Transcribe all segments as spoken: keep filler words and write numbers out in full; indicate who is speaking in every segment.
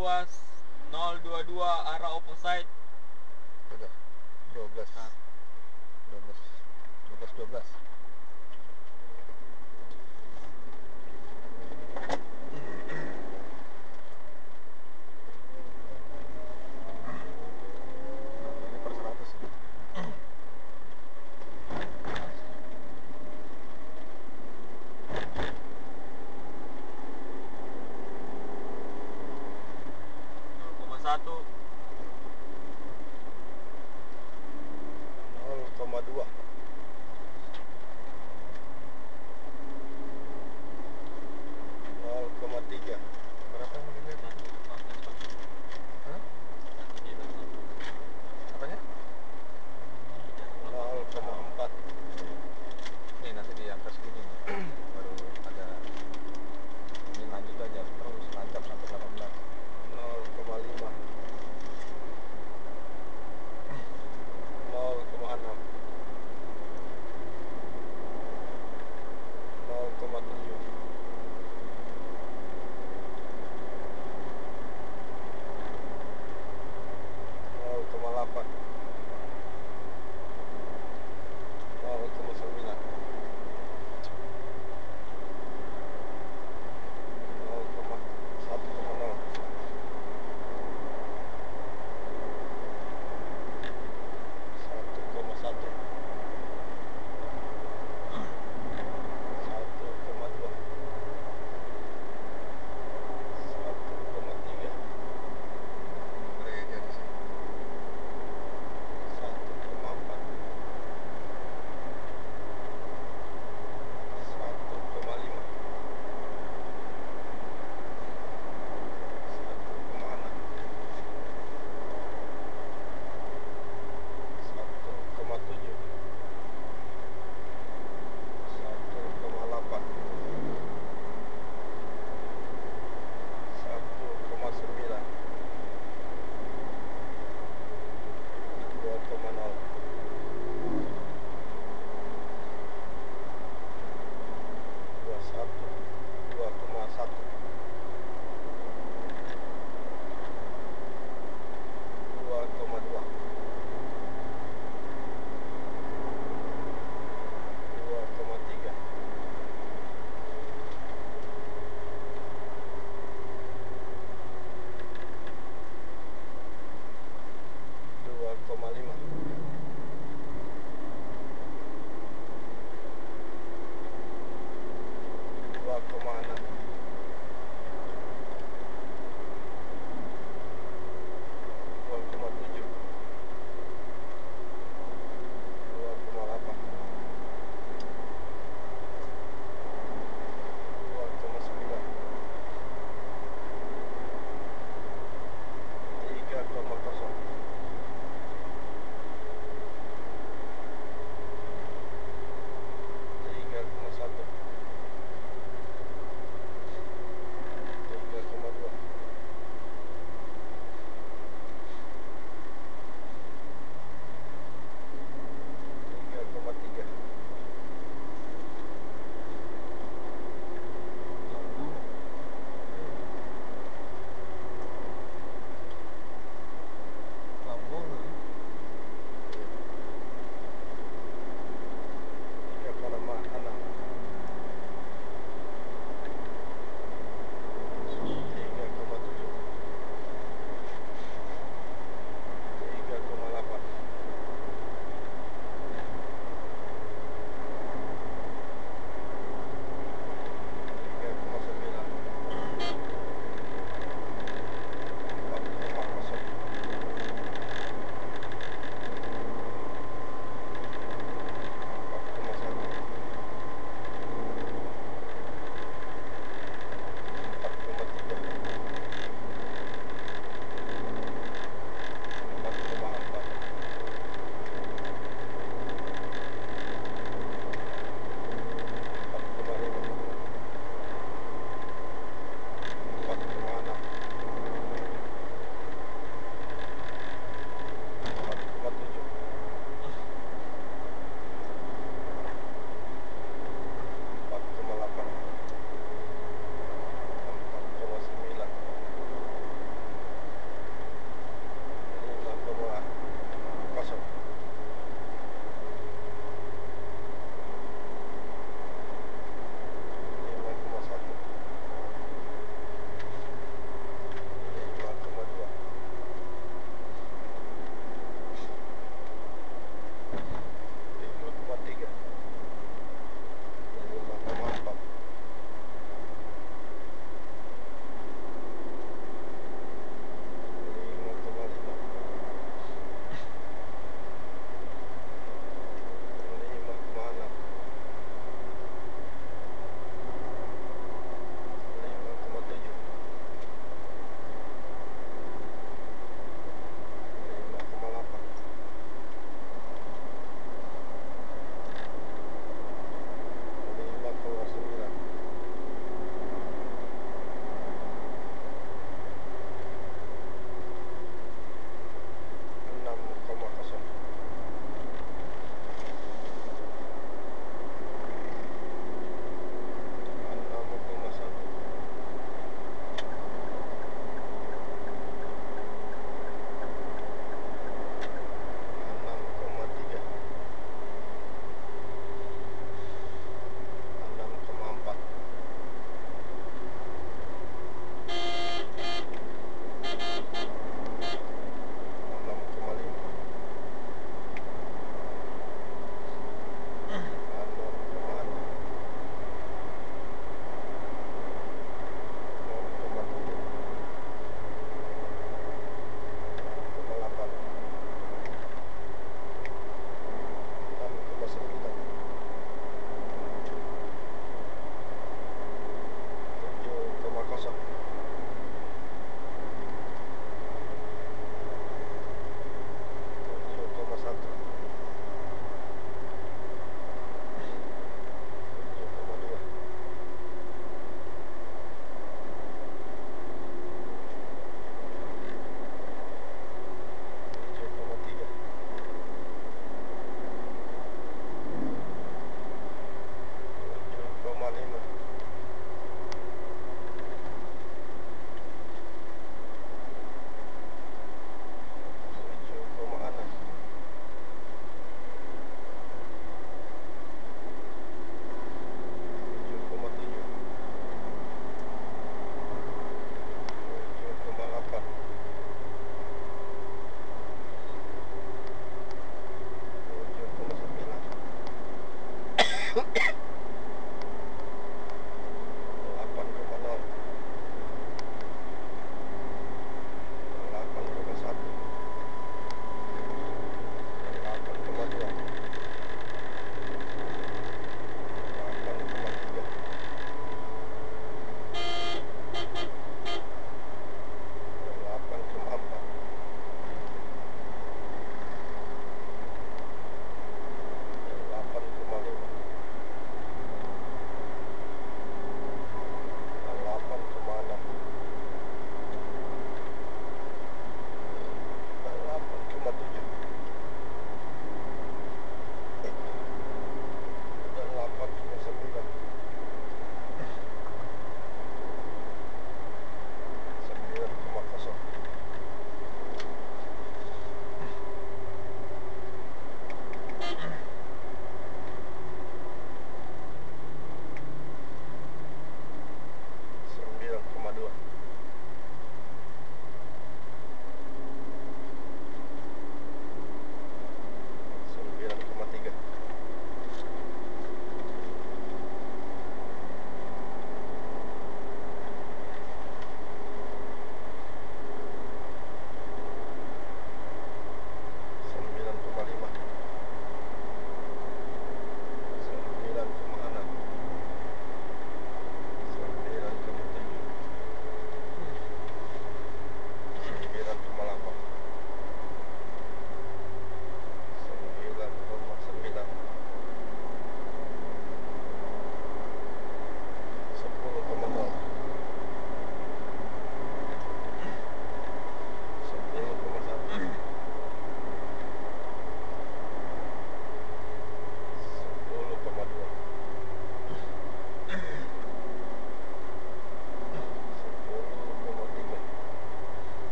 Speaker 1: ruas nol dua dua arah opposite.
Speaker 2: Udah dua belas dua belas dua belas dua belas. Ini per seratus ya.
Speaker 1: nol koma satu.
Speaker 2: nol koma dua.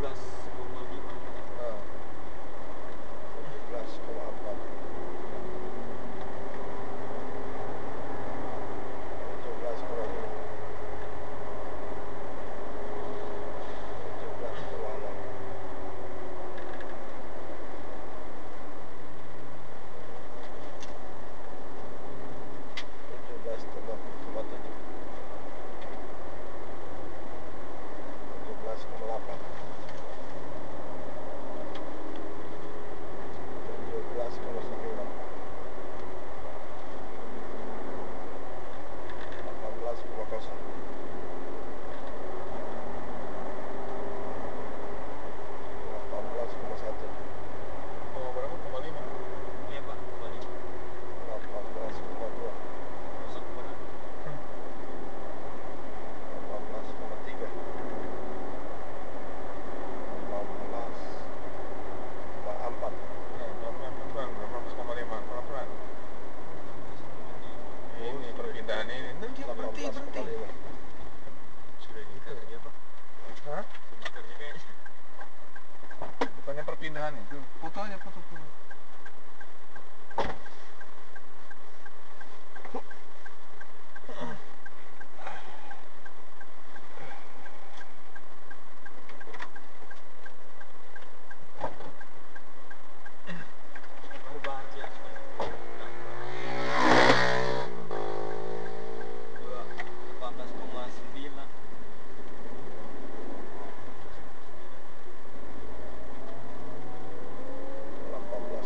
Speaker 1: belas koma lima.
Speaker 2: Nah, tujuh belas koma empat. tujuh belas koma lima. tujuh belas koma enam. tujuh belas koma tujuh. tujuh belas koma delapan. tujuh belas koma sembilan. delapan belas koma nol. delapan belas koma satu.
Speaker 3: Oh, berapa? Koma lima.
Speaker 1: Iya pak, koma lima.
Speaker 2: delapan belas koma dua.
Speaker 1: Masuk berat.
Speaker 2: delapan belas koma tiga. delapan belas koma empat.
Speaker 3: Nah, pelan-pelan, pelan-pelan. delapan belas koma lima. Pelan-pelan. Ini perpindahan ini. Nanti
Speaker 2: delapan
Speaker 3: berhenti,
Speaker 2: belas
Speaker 3: berhenti.
Speaker 2: koma lima.
Speaker 1: Sudah
Speaker 3: Itu.
Speaker 1: kerja pak.
Speaker 3: Hah?
Speaker 1: Sudah kerja kayaknya.
Speaker 3: Bukannya perpindahan itu. Foto aja, foto, foto.
Speaker 1: Baru banget ya. Dua delapan belas koma sembilan.
Speaker 2: delapan belas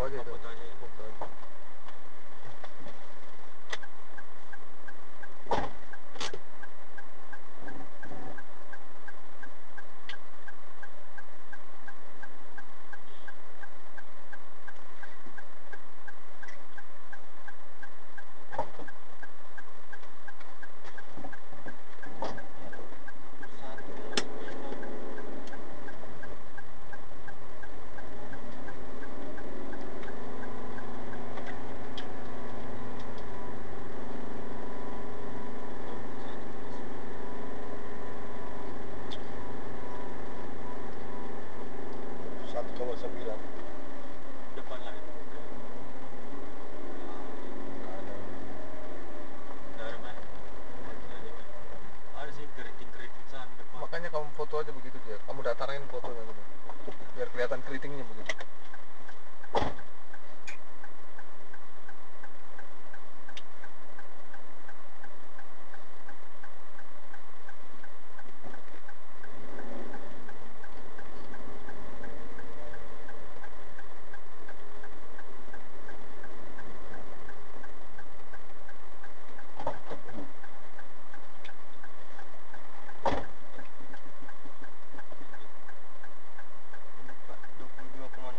Speaker 2: aja itu.
Speaker 1: Foto aja ya.
Speaker 2: Foto aja. Satu koma sembilan.
Speaker 1: Depan lagi.
Speaker 2: Ada.
Speaker 1: Dari mana? Ada sih keriting-keriting sana depan.
Speaker 2: Makanya kamu foto aja begitu dia. Kamu datarin fotonya gitu. Biar kelihatan keritingnya begitu.
Speaker 1: Pak, dua puluh dua koma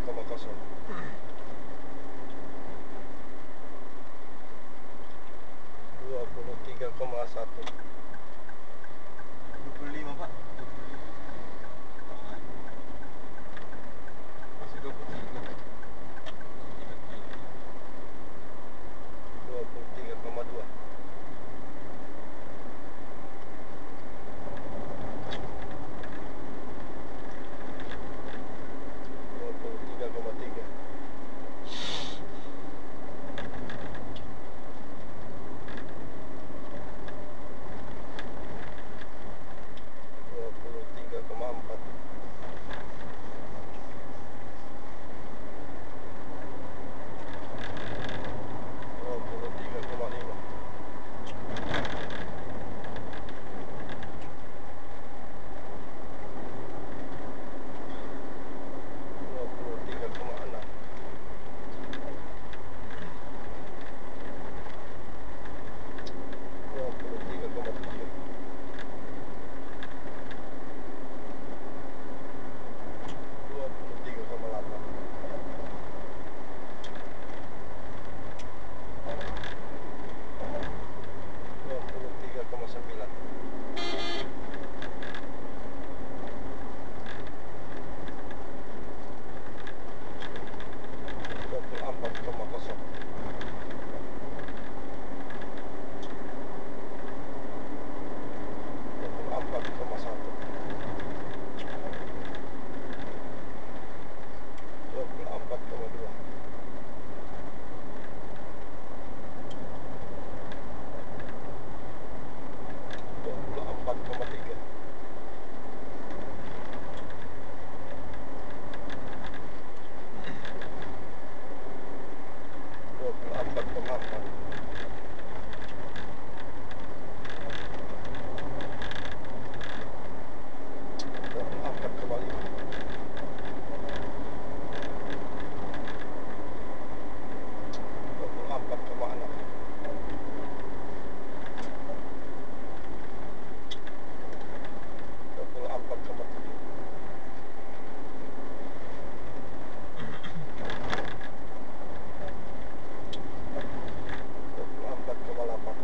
Speaker 2: koma nol. Dua puluh tiga koma satu.
Speaker 1: dua puluh lima pak. dua puluh lima. Oh,
Speaker 3: Masih dua puluh tiga.
Speaker 1: tiga kilo.
Speaker 2: Dua puluh tiga koma dua. Dua puluh tiga koma tiga. Dua puluh tiga koma empat. Dua puluh tiga koma lima. Dua puluh tiga koma enam. Dua puluh tiga koma tujuh. Dua puluh tiga koma delapan. Dua puluh tiga koma sembilan. Dua puluh empat koma nol. Dua puluh empat koma satu. Dua puluh empat koma dua. Dua puluh empat koma tiga. Dua puluh empat koma empat. Dua puluh empat koma lima. Dua puluh empat koma enam. Dua puluh empat koma tujuh. Dua puluh empat koma delapan.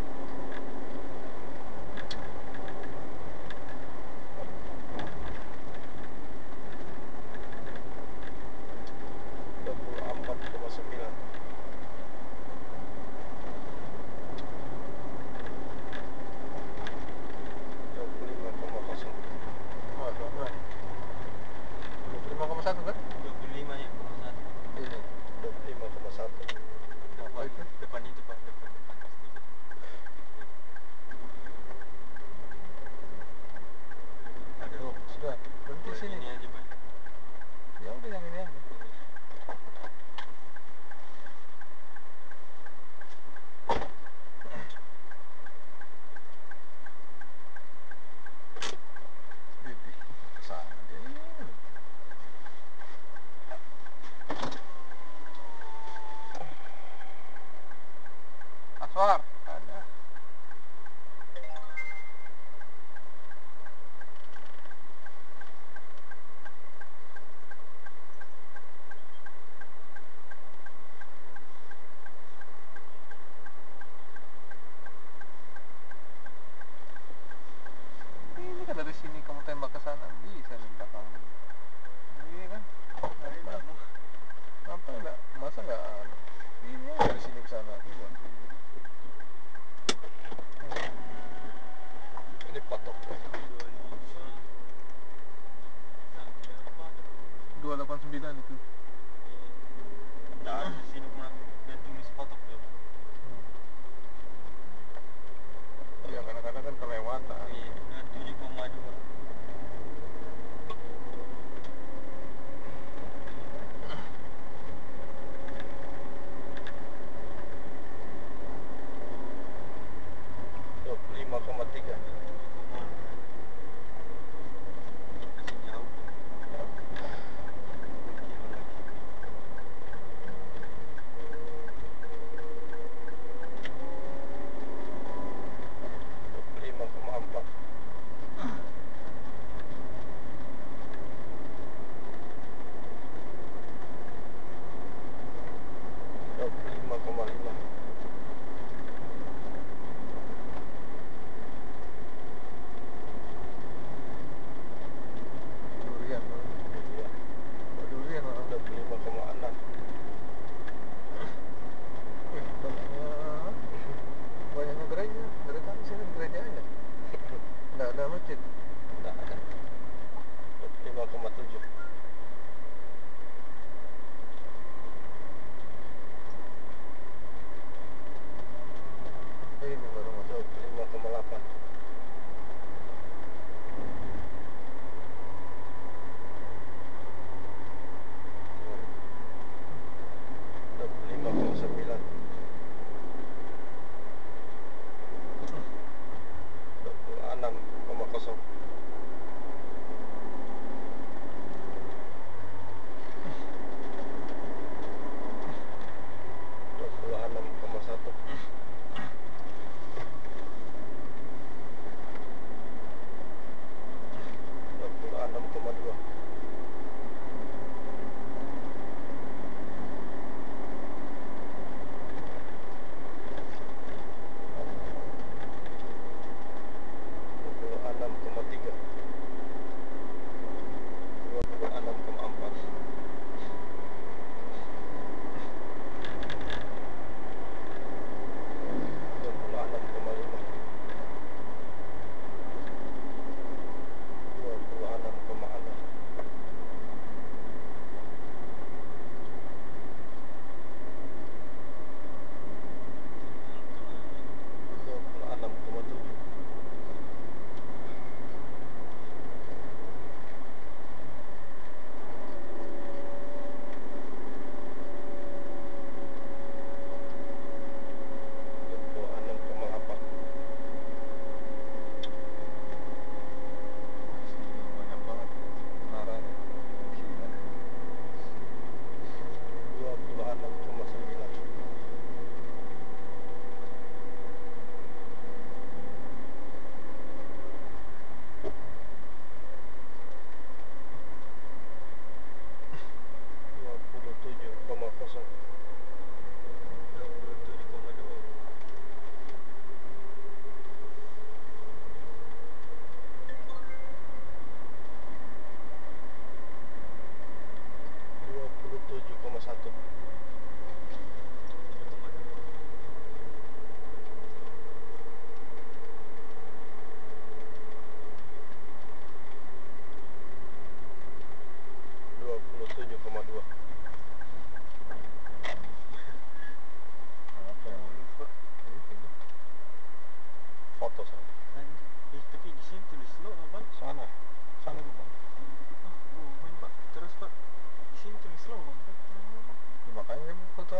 Speaker 2: Dua puluh empat koma sembilan. Dua puluh lima koma nol.
Speaker 3: Oh, berapa nih? dua puluh lima koma satu kan?
Speaker 1: dua puluh lima ya koma satu.
Speaker 3: Ini.
Speaker 2: Dua puluh lima koma satu.
Speaker 3: Apa itu?
Speaker 1: Depan itu pak. Depan depan pasti. Ada
Speaker 3: Oh, sudah. Berhenti
Speaker 1: Boleh
Speaker 3: sini.
Speaker 1: ini aja pak.
Speaker 3: Ya udah yang ini aja. Widih, kesana dia. Ini.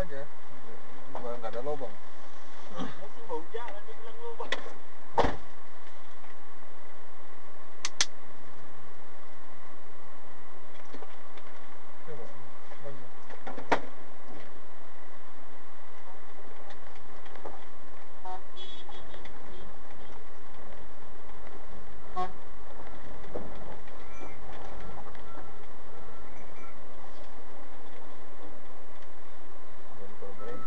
Speaker 3: aja. Biar nggak ada lubang.
Speaker 1: Musim bau jalan dia bilang lubang.
Speaker 3: Coba. Banyak. Dan problem.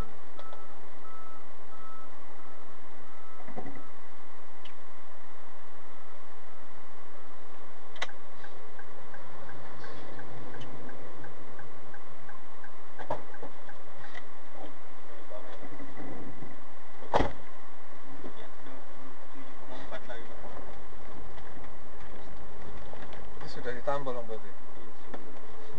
Speaker 1: Ya, dua puluh tujuh koma empat lagi Pak.
Speaker 3: Itu sudah ditambah dong berarti.
Speaker 1: Iya, sudah.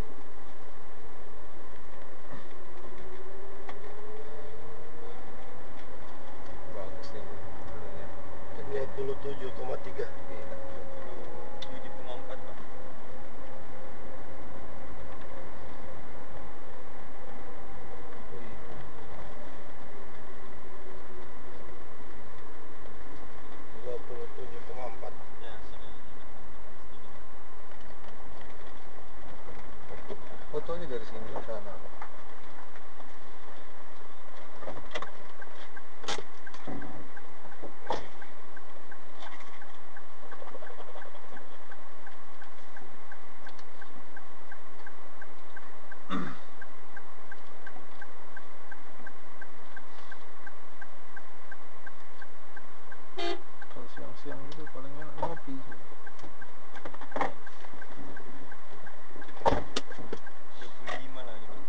Speaker 3: Bagus nih. Ininya.
Speaker 2: dua puluh tujuh koma tiga.
Speaker 3: Iya.
Speaker 1: dua puluh tujuh koma empat Pak.
Speaker 3: Wih.
Speaker 2: dua puluh tujuh koma empat.
Speaker 1: Ya, sini ini sedikit.
Speaker 3: Fotonya dari sini ke sana. Kalau siang-siang itu paling enak ngopi sih.
Speaker 1: dua puluh lima lagi Pak.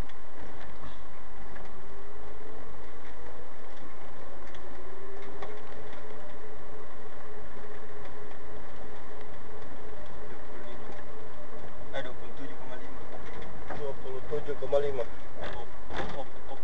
Speaker 1: dua puluh lima. Eh, dua puluh tujuh koma lima.
Speaker 2: dua puluh tujuh koma lima.
Speaker 1: Op, op, op, op.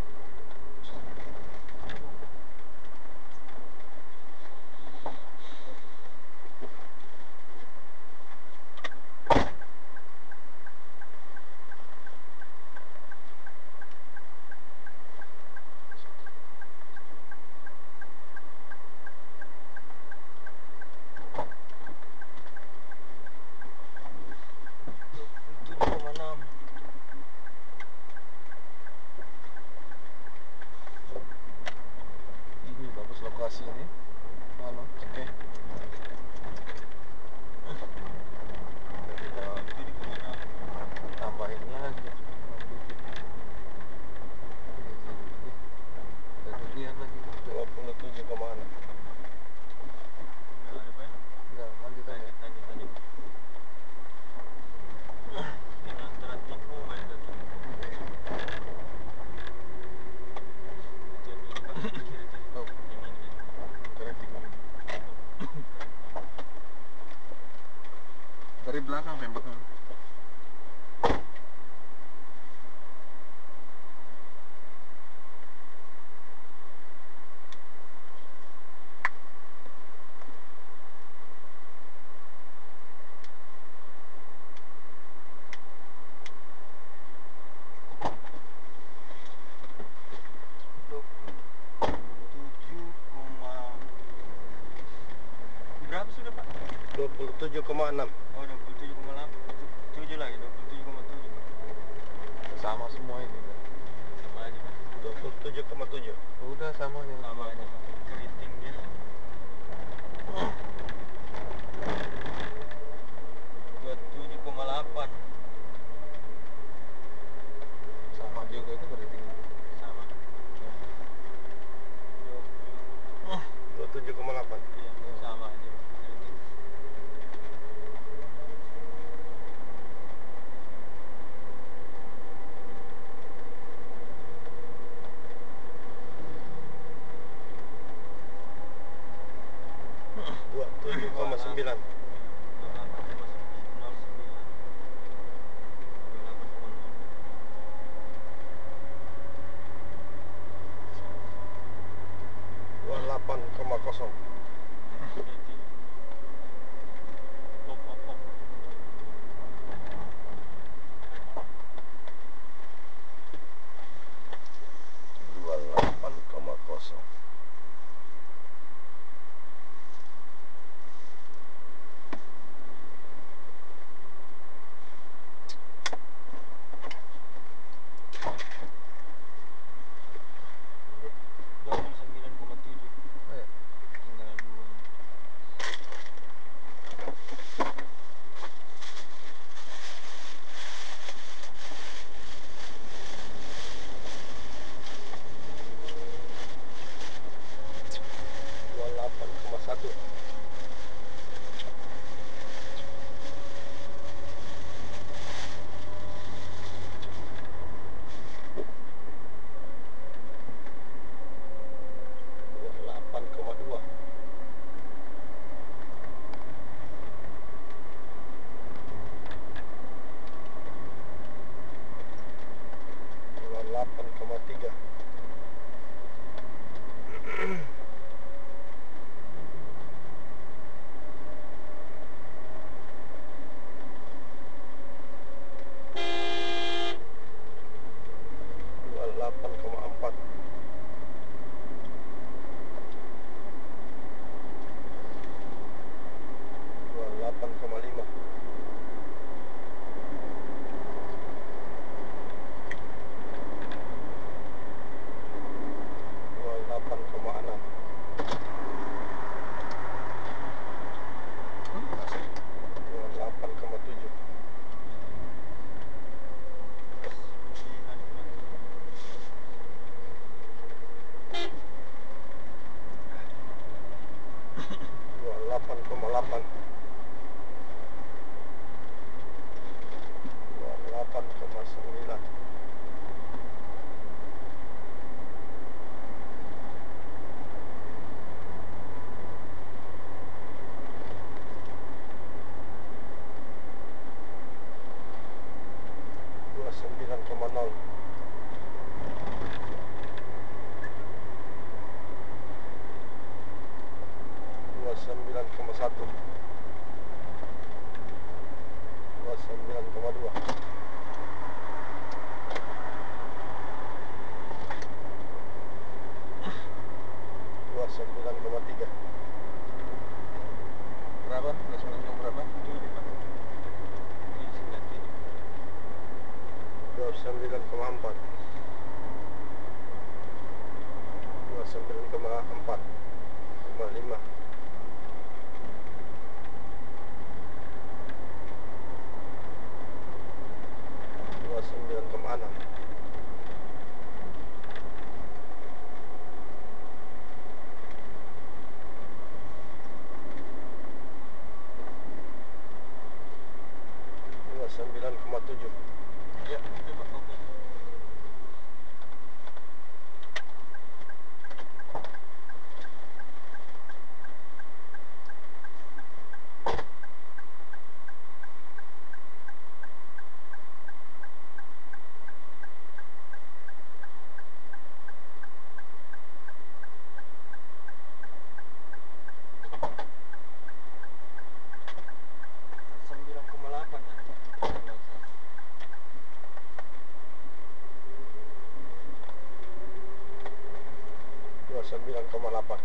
Speaker 1: dua puluh tujuh koma enam.
Speaker 3: Ini bagus lokasi ini. Halo, oke. Kita
Speaker 1: dua puluh tujuh koma enam.
Speaker 3: tambahin lagi. Kemudian lagi.
Speaker 2: dua puluh tujuh koma enam.
Speaker 1: Nggak ada Pak.
Speaker 3: Enggak, lanjut aja.
Speaker 1: Lanjut, lanjut, lanjut. Ini antara tipu main tadi. Itu yang ini Pak, kiri-kiri.
Speaker 3: Oh,
Speaker 1: Yang ini.
Speaker 3: kritik. Dari belakang tembaknya.
Speaker 1: dua puluh tujuh koma berapa sudah Pak?
Speaker 2: dua puluh tujuh koma enam.
Speaker 1: Oh, dua puluh tujuh koma delapan. tujuh lagi, dua puluh tujuh koma tujuh.
Speaker 3: Sama semua ini.
Speaker 1: Sama aja Pak.
Speaker 2: dua puluh tujuh koma tujuh.
Speaker 3: Udah sama yang
Speaker 1: Sama aja Pak. Keriting dia. dua puluh tujuh koma delapan.
Speaker 3: Sama juga itu kritik.
Speaker 1: Sama. dua puluh.
Speaker 2: dua puluh tujuh koma delapan.
Speaker 1: Iya, sama aja Pak. Keriting.
Speaker 2: dua dua puluh sembilan koma nol. Dua puluh sembilan koma satu. Dua puluh sembilan koma dua. Dua puluh sembilan koma tiga.
Speaker 3: Berapa? Dua puluh sembilan berapa?
Speaker 2: Dua puluh sembilan koma empat. Dua puluh sembilan koma empat. Koma lima. Dua puluh sembilan koma enam. Dua puluh sembilan koma tujuh.
Speaker 1: Ya, coba oke. sembilan koma delapan ya. Kalau salah.
Speaker 2: Dua puluh sembilan koma delapan.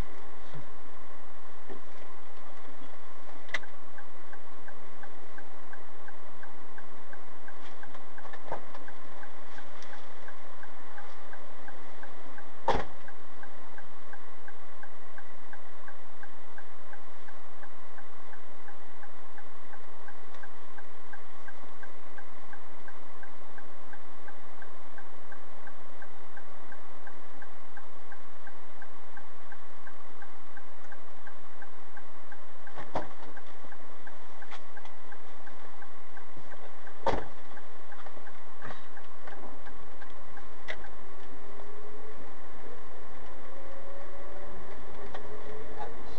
Speaker 1: Habis.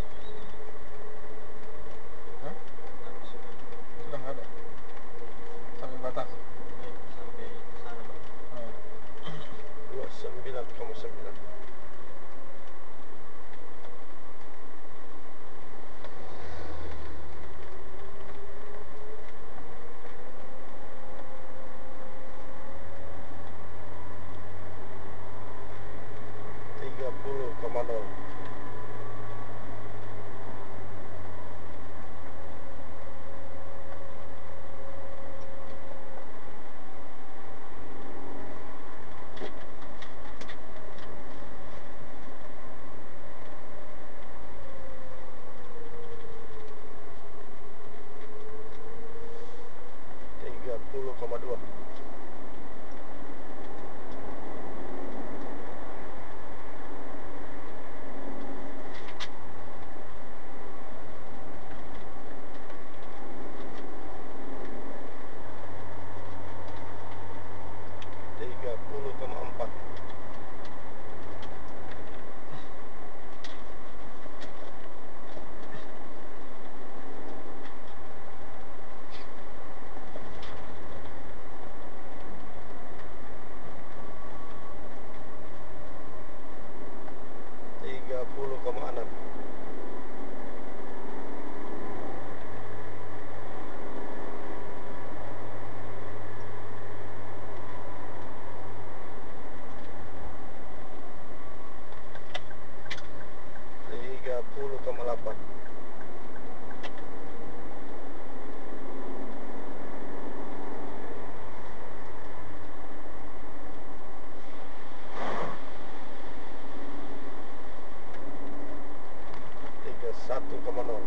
Speaker 3: Hah?
Speaker 1: Habis sudah.
Speaker 3: Sudah nggak ada? Sampai batas?
Speaker 1: Ya, sampai sana Pak.
Speaker 3: Oh.
Speaker 2: Dua puluh sembilan koma sembilan. Tiga puluh koma nol. Tiga puluh koma dua. Tiga puluh koma empat. Tiga puluh koma enam. Tiga puluh koma delapan. Tiga satu koma nol.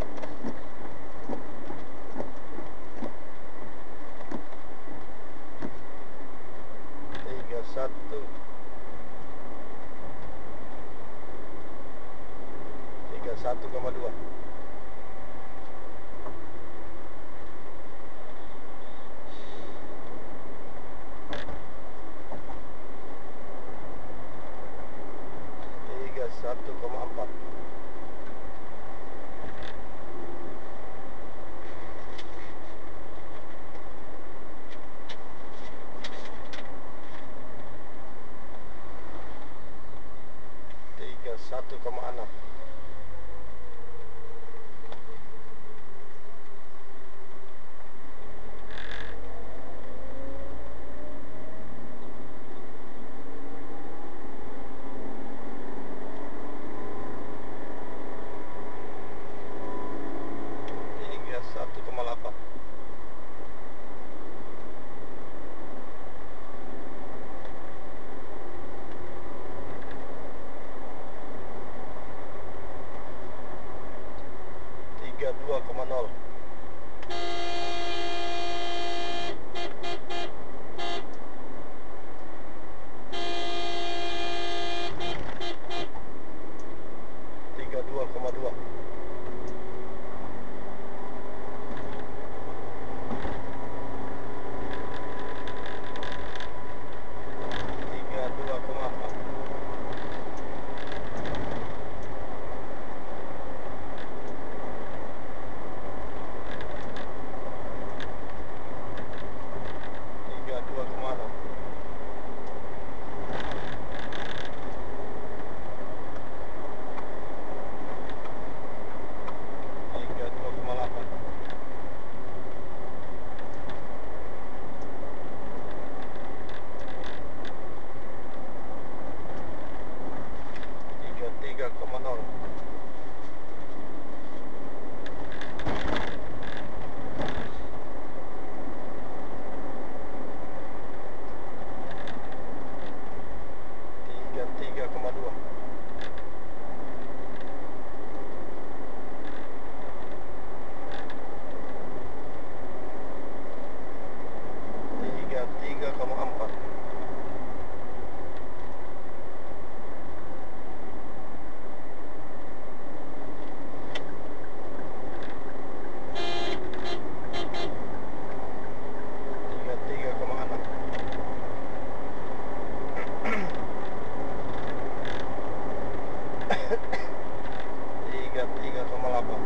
Speaker 2: Tiga satu. Tiga satu koma dua. Tiga satu koma empat.
Speaker 1: satu koma enam. Tiga satu koma delapan. Tiga dua koma nol. Tiga dua koma dua. Tiga dua koma empat. Tiga dua koma enam. Tiga dua koma delapan. Tiga tiga koma nol. Tiga tiga koma dua. Tiga tiga koma empat. Tiga tiga koma enam. Tiga tiga koma delapan.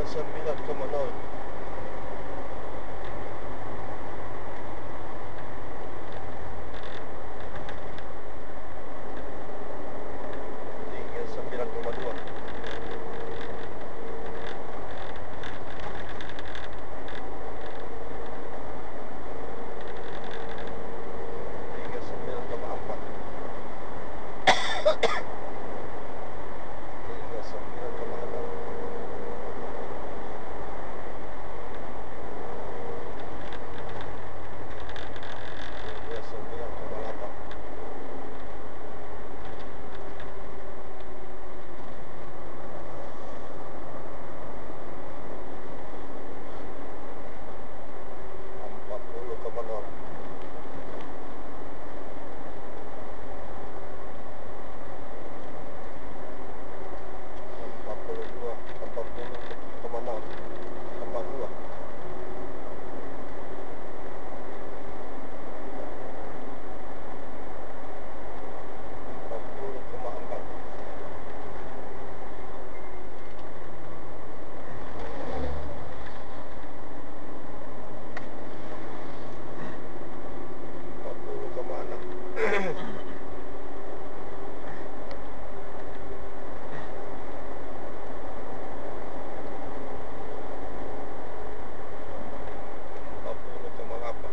Speaker 2: sembilan koma nol. Tiga sembilan koma dua. Tiga sembilan koma empat. Tiga sembilan koma enam. Tiga sembilan koma delapan. Empat puluh koma nol. Empat puluh dua, empat puluh koma nol, empat dua. Empat puluh koma empat. Empat puluh koma enam. Empat puluh koma delapan.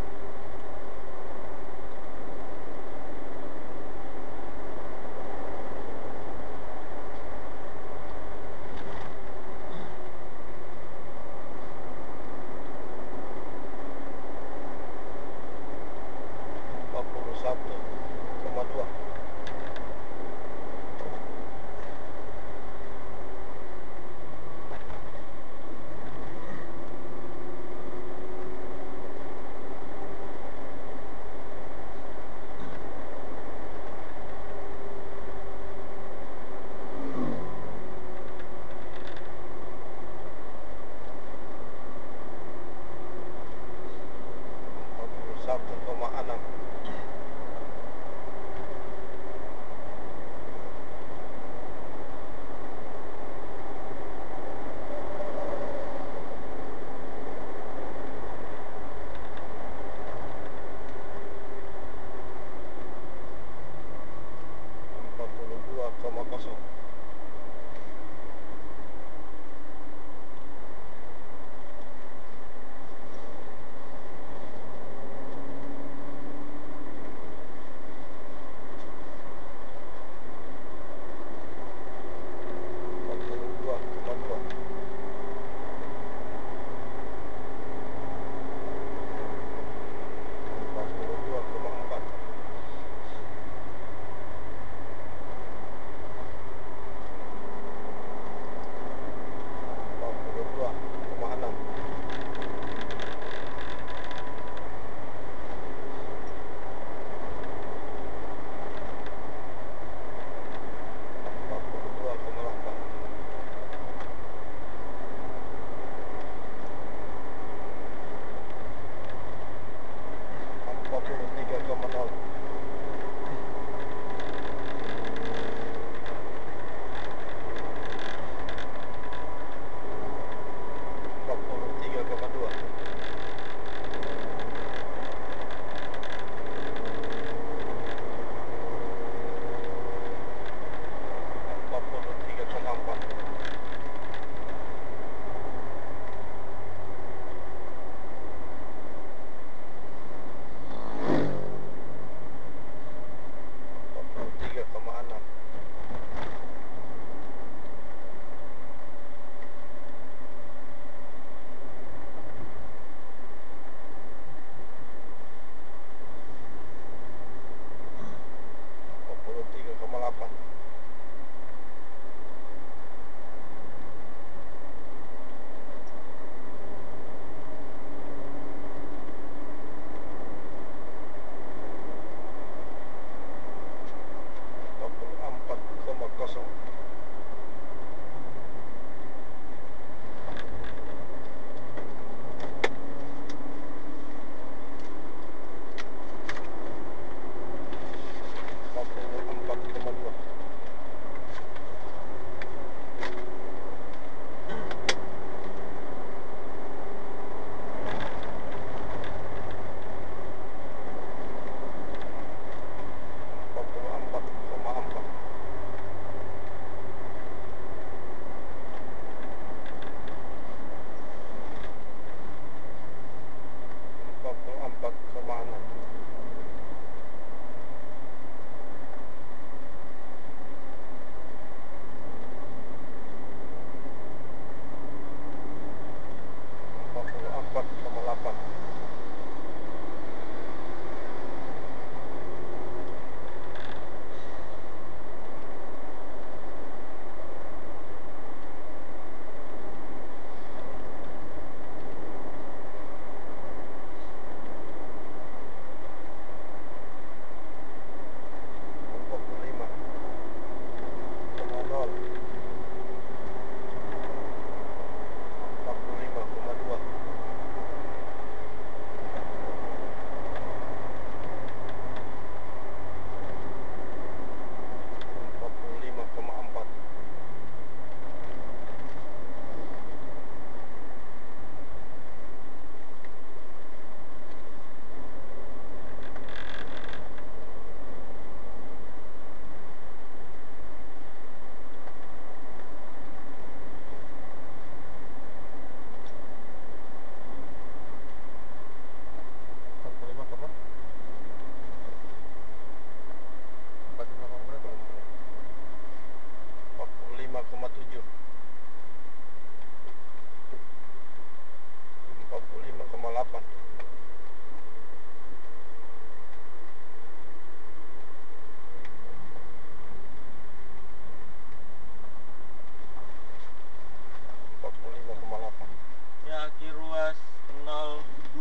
Speaker 2: Empat puluh satu koma dua. Empat puluh satu koma enam. Empat puluh dua koma nol. Empat puluh dua koma dua. Empat puluh dua koma empat.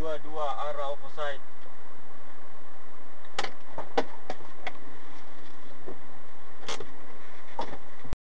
Speaker 1: dua dua arah opposite.